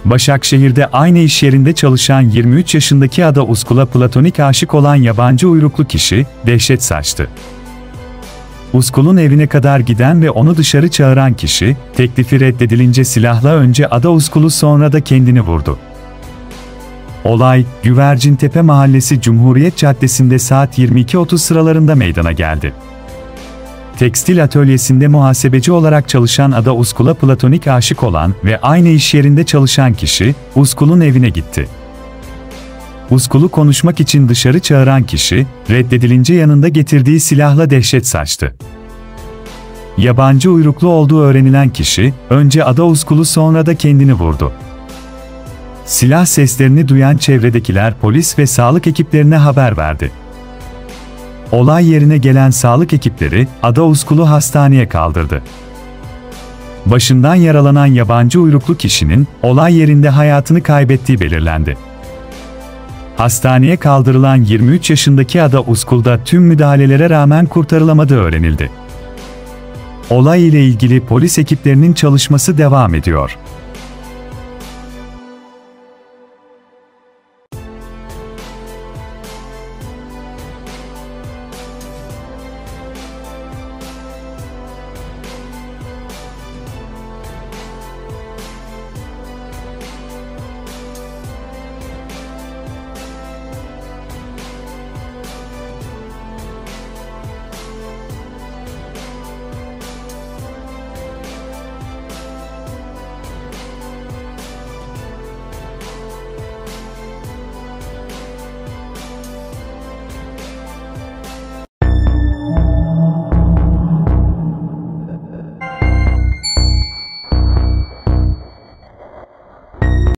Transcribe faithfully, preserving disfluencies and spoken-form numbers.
Başakşehir'de aynı iş yerinde çalışan yirmi üç yaşındaki Ada Uskul'a platonik aşık olan yabancı uyruklu kişi, dehşet saçtı. Uskul'un evine kadar giden ve onu dışarı çağıran kişi, teklifi reddedilince silahla önce Ada Uskul'u sonra da kendini vurdu. Olay, Güvercintepe Mahallesi Cumhuriyet Caddesi'nde saat yirmi iki otuz sıralarında meydana geldi. Tekstil atölyesinde muhasebeci olarak çalışan Ada Uskul'a platonik aşık olan ve aynı iş yerinde çalışan kişi, Uskul'un evine gitti. Uskul'u konuşmak için dışarı çağıran kişi, reddedilince yanında getirdiği silahla dehşet saçtı. Yabancı uyruklu olduğu öğrenilen kişi, önce Ada Uskul'u sonra da kendini vurdu. Silah seslerini duyan çevredekiler polis ve sağlık ekiplerine haber verdi. Olay yerine gelen sağlık ekipleri, Ada Uskul'u hastaneye kaldırdı. Başından yaralanan yabancı uyruklu kişinin, olay yerinde hayatını kaybettiği belirlendi. Hastaneye kaldırılan yirmi üç yaşındaki Ada Uskul'da tüm müdahalelere rağmen kurtarılamadığı öğrenildi. Olay ile ilgili polis ekiplerinin çalışması devam ediyor.